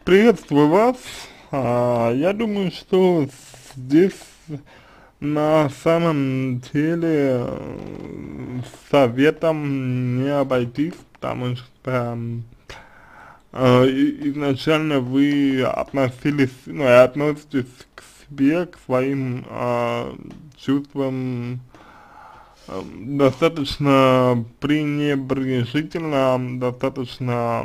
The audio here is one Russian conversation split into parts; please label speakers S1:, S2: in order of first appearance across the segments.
S1: Приветствую вас. Я думаю, что здесь на самом деле советом не обойтись, потому что изначально вы относились, ну и относитесь к себе, к своим чувствам достаточно пренебрежительно, достаточно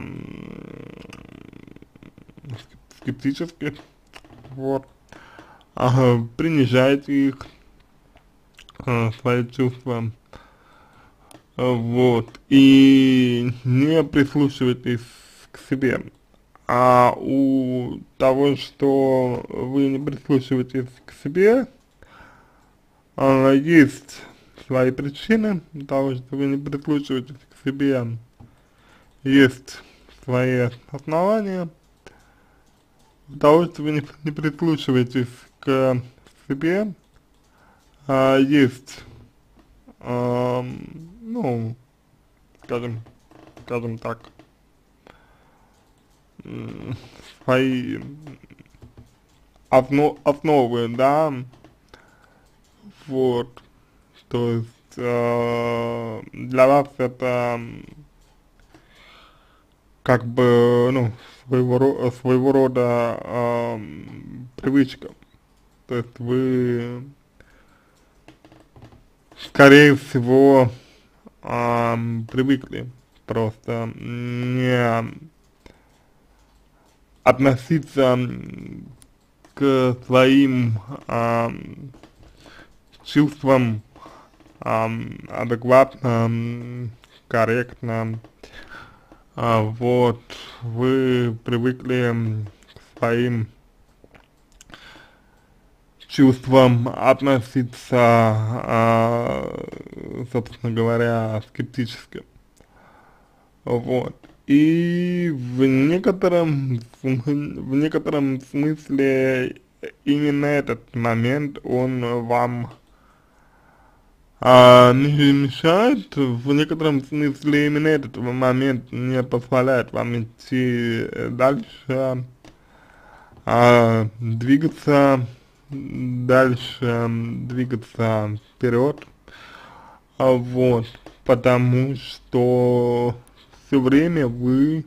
S1: скептически, вот, принижаете их, свои чувства, вот, и не прислушивайтесь к себе. А у того, что вы не прислушиваетесь к себе, есть свои причины того, что вы не прислушиваетесь к себе, есть свои основания того, что вы не прислушиваетесь к себе, есть, ну, скажем, скажем так, свои основы, да, вот, то есть, для вас это как бы, ну, своего рода привычка, то есть вы, скорее всего, привыкли просто не относиться к своим чувствам адекватно, корректно, вот, вы привыкли к своим чувствам относиться, собственно говоря, скептически, вот. И в некотором смысле именно этот момент, он вам не мешает, в некотором смысле именно этот момент не позволяет вам идти дальше, двигаться дальше, двигаться вперед, вот, потому что все время вы,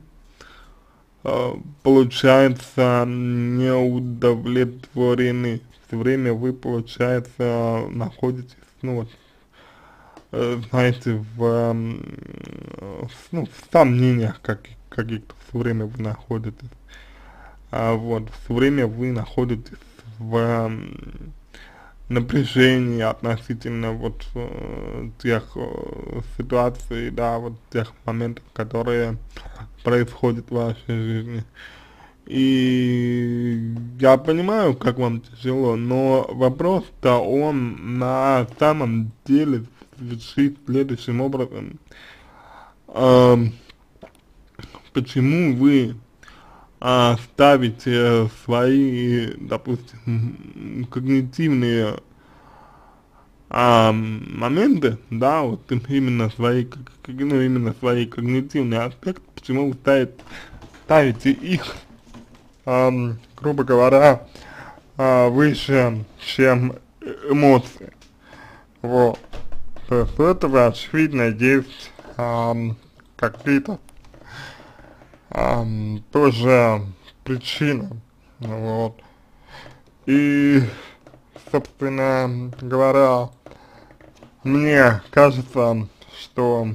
S1: получается, не удовлетворены, все время вы, получается, находитесь, ну вот, знаете, ну, в сомнениях каких-то все время вы находитесь, вот, все время вы находитесь в напряжении относительно вот тех ситуаций, да, вот тех моментов, которые происходят в вашей жизни. И я понимаю, как вам тяжело, но вопрос-то он на самом деле звучит следующим образом. Почему вы ставите свои, допустим, когнитивные моменты, да, вот именно свои, ну, именно свои когнитивные аспекты, почему вы ставите их, грубо говоря, выше, чем эмоции, вот. То есть у этого, очевидно, есть какие-то тоже причины, вот. И, собственно говоря, мне кажется, что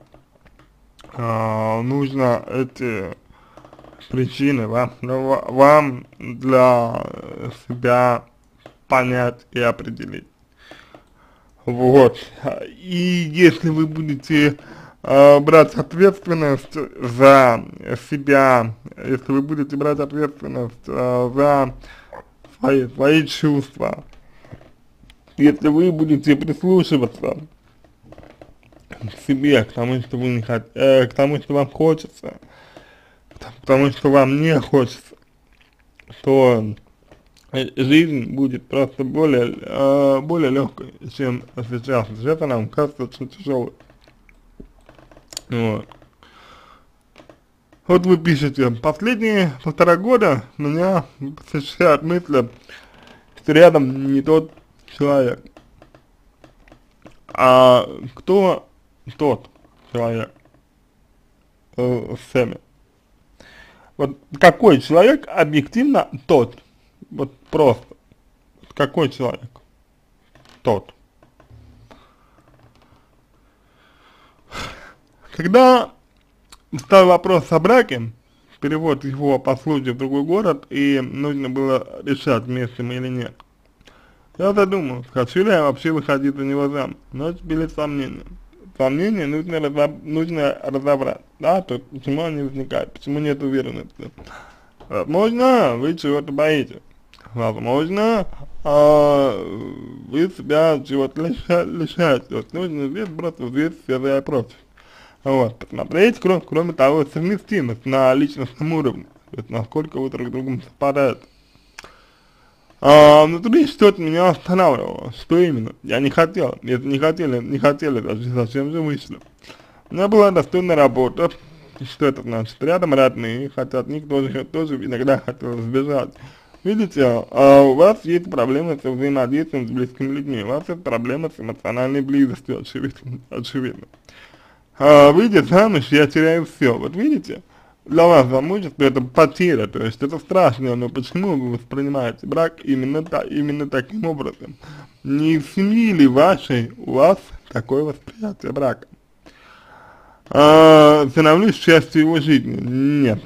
S1: нужно эти причины вам для себя понять и определить. Вот. И если вы будете брать ответственность за себя, если вы будете брать ответственность за свои чувства, если вы будете прислушиваться к себе, к тому, что вы не к тому, что вам хочется, к тому, что вам не хочется, то жизнь будет просто более легкой, чем сейчас. Сейчас она вам кажется очень тяжелой. Вот. Вот вы пишете, последние 1,5 года меня посещают мысли, что рядом не тот человек. А кто тот человек с Сэмми? Вот какой человек объективно тот? Вот просто. Какой человек тот? Когда стал вопрос о браке, перевод его по случаю в другой город, и нужно было решать, вместе мы или нет, я задумался, хочу ли я вообще выходить за него замуж, но были сомнения. Сомнения нужно разобрать, да, то почему они возникают, почему нет уверенности. Возможно, вы чего-то боитесь, возможно, вы себя чего-то лишаете, вот нужно здесь просто взвесить все за и против. Вот, посмотреть, кроме того, совместимость на личностном уровне, то есть насколько вы друг с другом совпадаете. Внутри что-то меня останавливало, что именно, я не хотел, если не хотели, даже зачем же вышли. У меня была достойная работа, что это значит, рядом родные, хотя от них тоже иногда хотелось сбежать. Видите, у вас есть проблемы со взаимодействием с близкими людьми, у вас есть проблемы с эмоциональной близостью, очевидно. Выйдя замуж, я теряю все. Вот видите, для вас замужество это потеря, то есть это страшно, но почему вы воспринимаете брак именно таким образом? Не из семьи ли вашей у вас такое восприятие брака? Становлюсь частью его жизни? Нет.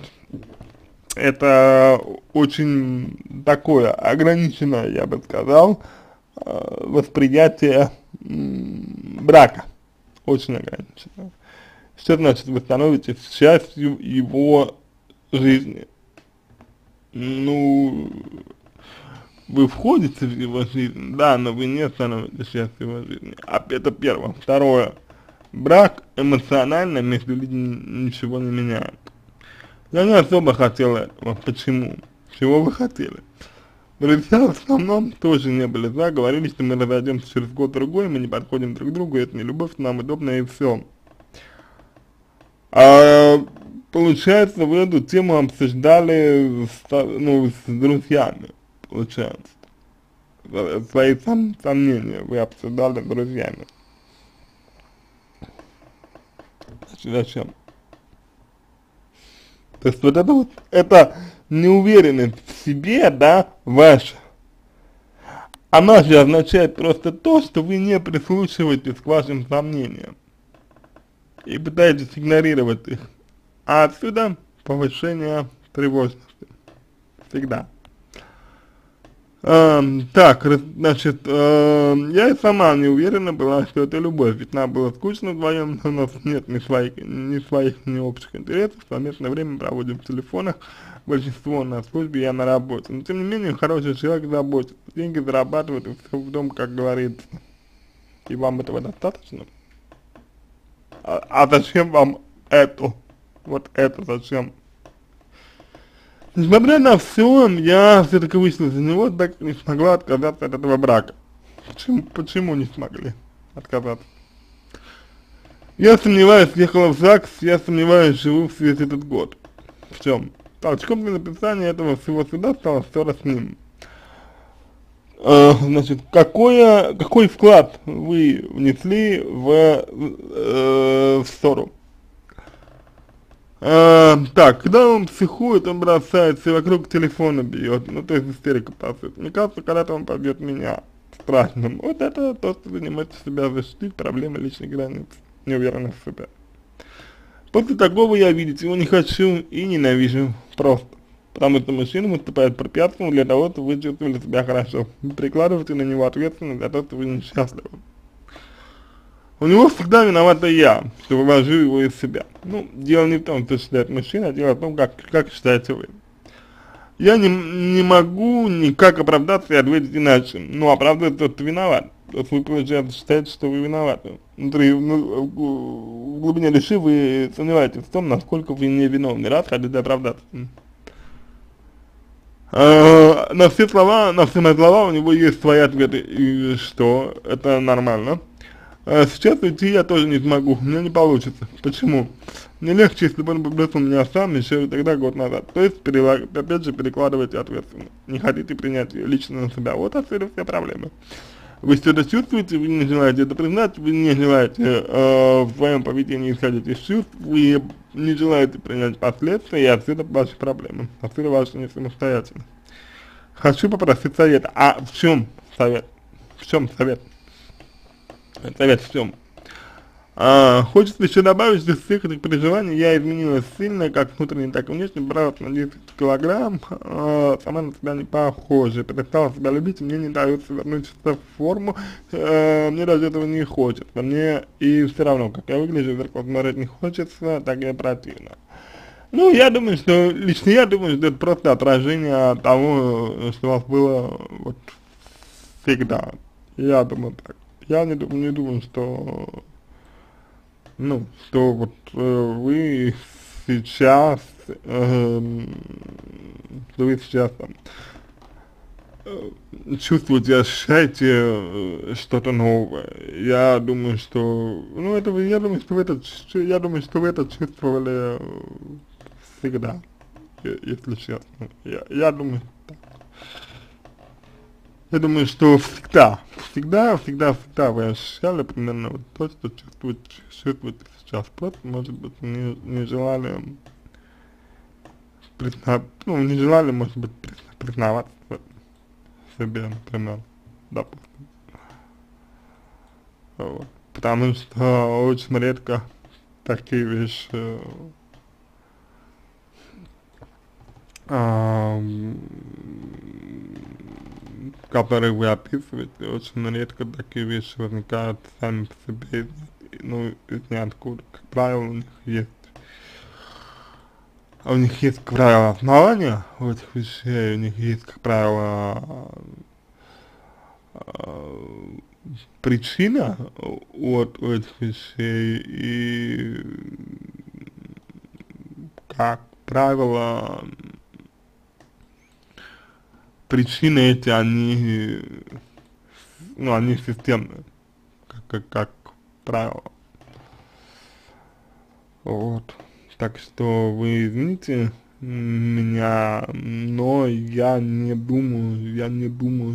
S1: Это очень такое ограниченное, я бы сказал, восприятие брака. Очень ограниченное. Что значит вы становитесь частью его жизни? Ну, вы входите в его жизнь, да, но вы не становитесь частью его жизни. Это первое. Второе. Брак эмоционально между людьми ничего не меняет. Я не особо хотел этого. Почему? Чего вы хотели? Друзья в основном тоже не были за, говорили, что мы разойдемся через год-другой, мы не подходим друг к другу, это не любовь, нам удобно и все. Получается, вы эту тему обсуждали с друзьями, получается. Свои сомнения вы обсуждали с друзьями. Зачем? То есть вот это вот, это неуверенность в себе, да, ваша, она же означает просто то, что вы не прислушиваетесь к вашим сомнениям и пытаетесь игнорировать их. А отсюда повышение тревожности. Всегда. Так, значит, я и сама не уверена была, что это любовь, ведь нам было скучно вдвоем, у нас нет ни своих, ни общих интересов, совместное время проводим в телефонах, большинство на службе, я на работе. Но тем не менее, хороший человек заботится, деньги зарабатывает, и все в дом, как говорится. И вам этого достаточно? А зачем вам это? Вот это зачем? Несмотря на все, я все-таки вышла за него, так не смогла отказаться от этого брака. Почему не смогли отказаться? Я сомневаюсь, ехала в ЗАГС, я сомневаюсь, живу весь этот год. В чем? Толчком для написания этого всего сюда стала ссора с ним. Значит, какой вклад вы внесли в ссору? Так, когда он психует, он бросается и вокруг телефона бьет, ну то есть истерика пасует. Мне кажется, когда-то он побьет меня страшным. Вот это то, что вы не можете себя защитить, проблемы личной границы, неуверенность в себе. После такого я видеть его не хочу и ненавижу просто. Потому что мужчина выступает препятствием для того, чтобы вы чувствовали себя хорошо. Вы прикладываете на него ответственность за то, что вы несчастливы. У него всегда виновата я, что вывожу его из себя. Ну, дело не в том, что считает мужчина, а дело в том, как считаете вы. Я не могу никак оправдаться и ответить иначе. Ну, оправдывает тот, кто виноват. То есть вы, получается, считаете, что вы виноваты. Внутри, в глубине души вы сомневаетесь в том, насколько вы невиновны, раз хотите оправдаться. На все мои слова у него есть свои ответы, и что, это нормально. Сейчас уйти я тоже не смогу, у меня не получится. Почему? Мне легче, если бы он попросил меня сам еще тогда, год назад. То есть, опять же, перекладывайте ответственность. Не хотите принять ее лично на себя. Вот отсюда все проблемы. Вы что-то чувствуете, вы не желаете это признать, вы не желаете в своем поведении исходить из чувств, вы не желаете принять последствия, и отсюда ваши проблемы, отсюда ваша несамостоятельность. Хочу попросить совета. А в чем совет? В чем совет? Совет в чем? Хочется еще добавить, что из всех этих переживаний я изменилась сильно, как внутренне, так и внешне, бралась на 10 килограмм, сама на себя не похожа, перестала себя любить, мне не дается вернуть себя в форму, мне даже этого не хочется, мне и все равно, как я выгляжу, в зеркало смотреть не хочется, так и противно. Ну, я думаю, что, лично я думаю, что это просто отражение того, что у вас было вот всегда. Я думаю так. Я не думаю, что ну, что вот вы сейчас, что вы сейчас там, чувствуете, ощущаете что-то новое. Я думаю, что, ну, я думаю, что вы это чувствовали всегда, если честно. Я думаю, я думаю, что всегда вы ощущали примерно вот то, что чувствуете сейчас. Просто, может быть, не желали не желали, может быть, признаваться в себе, например, допустим. Вот. Потому что очень редко такие вещи которые вы описываете, очень редко такие вещи возникают сами по себе, ну, из ниоткуда. Как правило, у них есть, как правило, основания у этих вещей, у них есть, как правило, причина у этих вещей, и, как правило, причины эти, они системные, как правило. Вот. Так что вы извините меня, но я не думаю,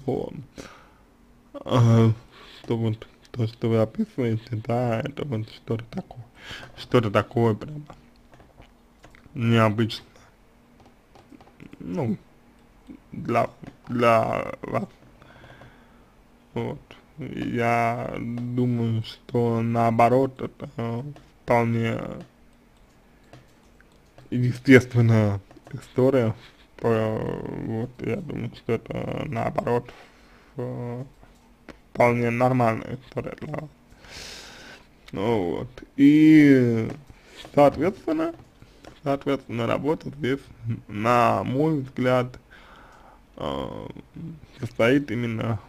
S1: что вот то, что вы описываете, да, это вот что-то такое прям необычное, ну, для вас. Вот. Я думаю, что наоборот, это вполне естественная история. Вот, я думаю, что это наоборот вполне нормальная история для вас. Ну вот. И соответственно, работа здесь, на мой взгляд, состоит именно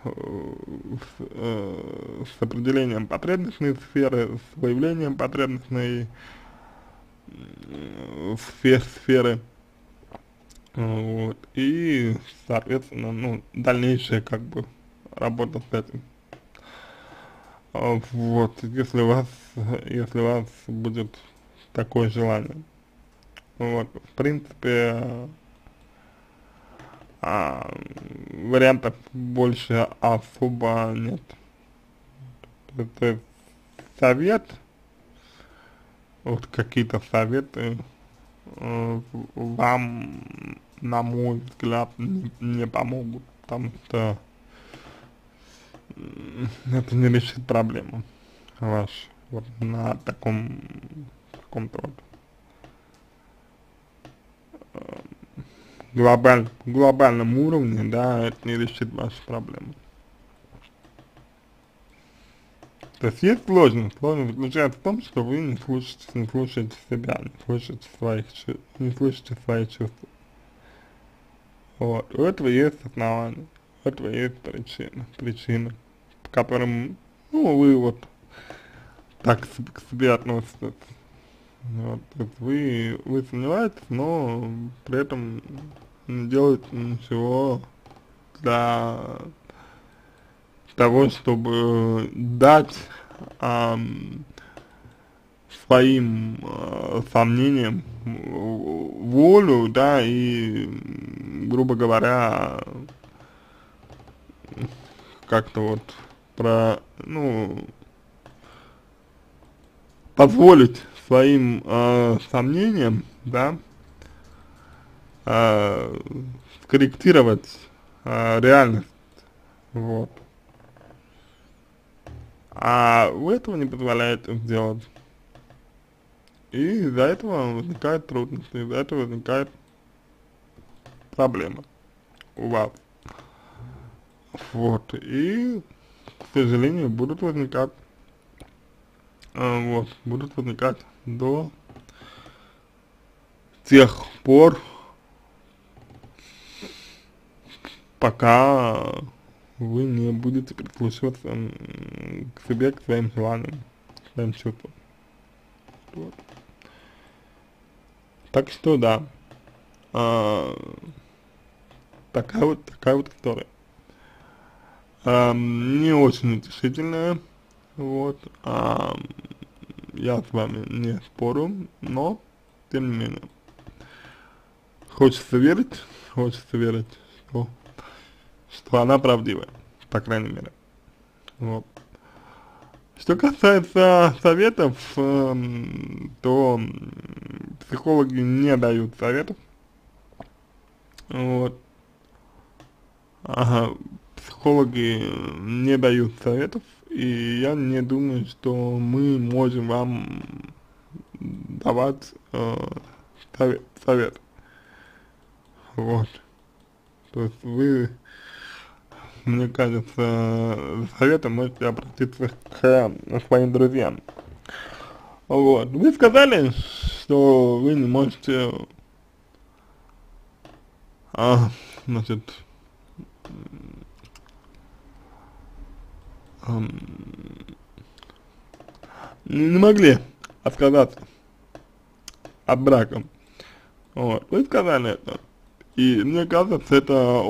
S1: с определением потребностной сферы, с выявлением потребностной сферы, вот, и, соответственно, ну, дальнейшая, как бы, работа с этим. Вот, если у вас будет такое желание. Вот, в принципе, вариантов больше особо нет. То есть совет, вот какие-то советы вам, на мой взгляд, не помогут, потому что это не решит проблему вашу вот на каком-то вот глобальном уровне, да, это не решит вашу проблему. То есть сложность заключается в том, что вы не слушаете себя, не слушаете свои чувства. Вот, у этого есть основания, у этого есть причина, по которым, ну, вы вот так к себе относитесь. Вот, то есть вы сомневаетесь, но при этом не делаете ничего для того, чтобы дать ам, своим сомнениям волю, да, и, грубо говоря, как-то вот ну, позволить своим сомнениям, да, э, скорректировать реальность, вот. А вы этого не позволяете сделать. И из-за этого возникают трудности, из-за этого возникает проблема у вас. Вот. И, к сожалению, будут возникать, будут возникать до тех пор, пока вы не будете прислушиваться к себе, к своим желаниям, к своим чувствам. Вот. Так что да, а, такая вот история. Не очень утешительная, вот, я с вами не спорю, но, тем не менее, хочется верить, что, что она правдивая, по крайней мере, вот. Что касается советов, то психологи не дают советов, вот, психологи не дают советов, и я не думаю, что мы можем вам давать совет, вот. То есть вы, мне кажется, за советом можете обратиться к своим друзьям. Вот. Вы сказали, что вы не можете, значит, не могли отказаться от брака. Вот. Вы сказали это. И мне кажется, это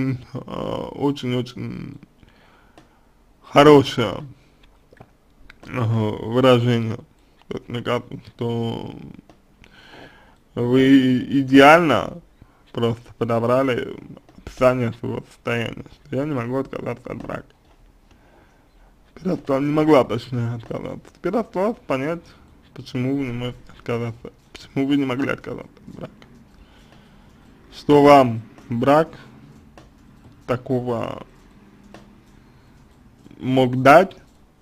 S1: очень хорошее выражение. То есть, мне кажется, что вы идеально просто подобрали описание своего состояния, что я не могу отказаться от брака. Теперь осталось, не могла точнее отказаться. Теперь осталось понять, почему вы не можете отказаться, почему вы не могли отказаться от брака. Что вам брак такого мог дать,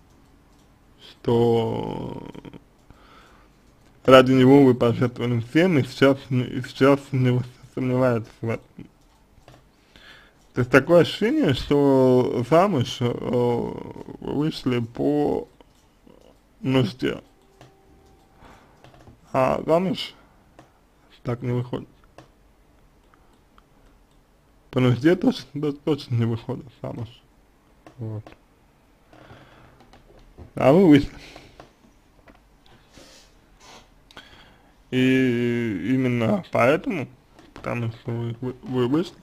S1: что ради него вы пожертвовали всем, и сейчас не сомневаетесь в этом. То есть такое ощущение, что замуж вышли по нужде, а замуж так не выходит. По нужде точно не выходит замуж. Вот. А вы вышли. И именно поэтому, потому что вы вышли,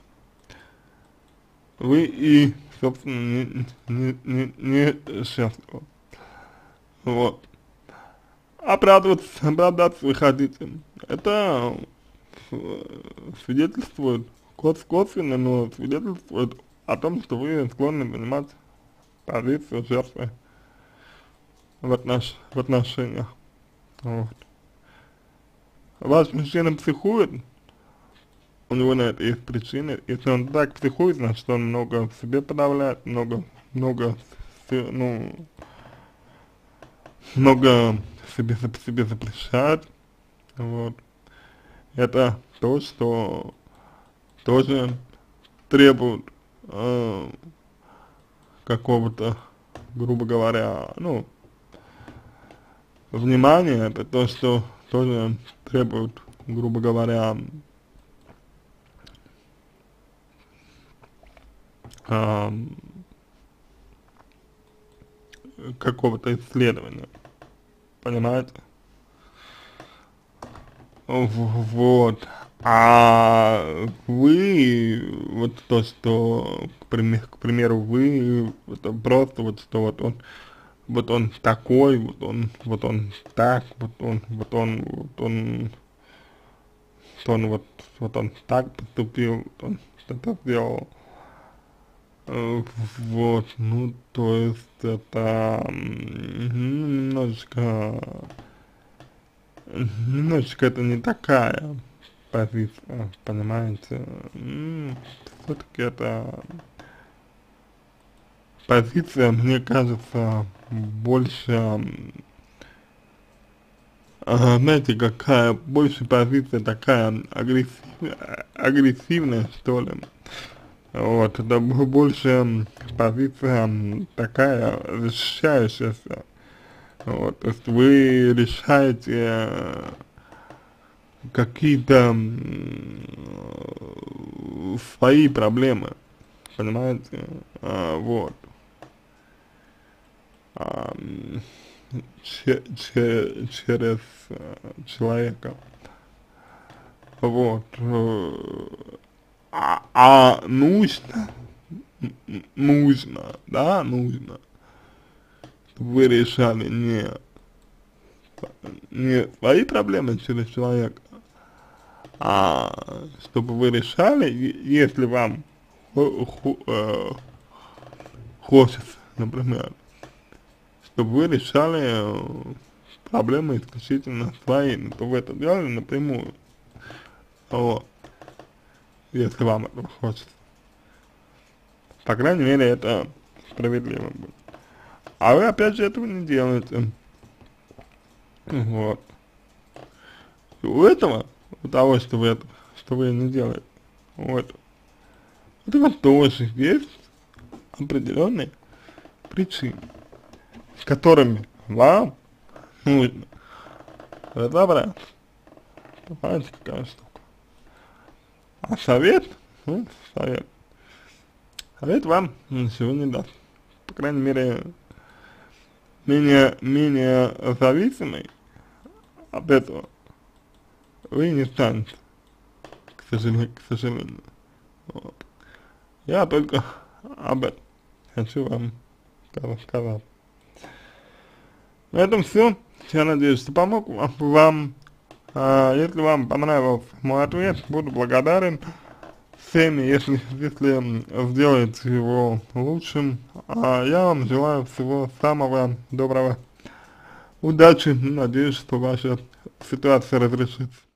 S1: вы и, собственно, не счастливы. Вот. Оправдаться вы хотите. Это свидетельствует, косвенно, но свидетельствует о том, что вы склонны принимать позицию жертвы в отношениях. Вот. Ваш мужчина психует, у него на это есть причины. Если он так психует, значит он много в себе подавляет, много себе запрещает. Вот. Это то, что тоже требует какого-то, грубо говоря, ну, внимания. Это то, что тоже требует, грубо говоря, какого-то исследования, понимаете? Вот. А вы, вот то, что, к примеру, вы, это просто вот, что вот он вот он такой, вот он так, вот он так поступил, вот он что-то сделал. Вот, ну, то есть это немножечко это не такая позиция, понимаете? Все-таки это позиция, мне кажется, больше, знаете, какая, больше позиция такая агрессивная, что ли. Вот, это больше позиция такая защищающаяся. Вот, то есть вы решаете какие-то свои проблемы, понимаете, вот, а, через человека, вот, нужно, да, нужно, чтобы вы решали не свои проблемы через человека, чтобы вы решали, если вам хочется, например, чтобы вы решали проблемы исключительно свои, то вы это делали напрямую, вот, если вам этого хочется. По крайней мере, это справедливо будет. А вы, опять же, этого не делаете. Вот. И у этого, у того, что вы не делаете, вот, у этого тоже есть определенные причины, с которыми вам нужно разобраться. Понимаете, какая штука. А совет, ну, совет вам ничего не даст. По крайней мере, менее зависимый от этого вы не станете, к сожалению. Вот. Я только об этом хочу вам сказать. На этом все. Я надеюсь, что помог вам. Если вам понравился мой ответ, буду благодарен всеми, если сделаете его лучшим. Я вам желаю всего самого доброго. Удачи. Надеюсь, что ваша ситуация разрешится.